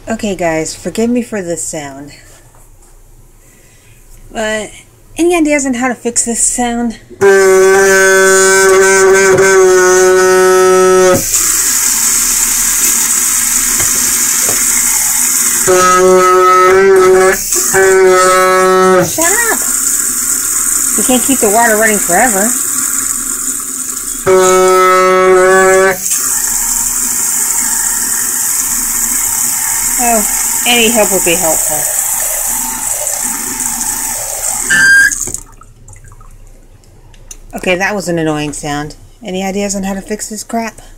Okay guys, forgive me for this sound. But any ideas on how to fix this sound? Shut up! You can't keep the water running forever. Oh, any help would be helpful. Okay, that was an annoying sound. Any ideas on how to fix this crap?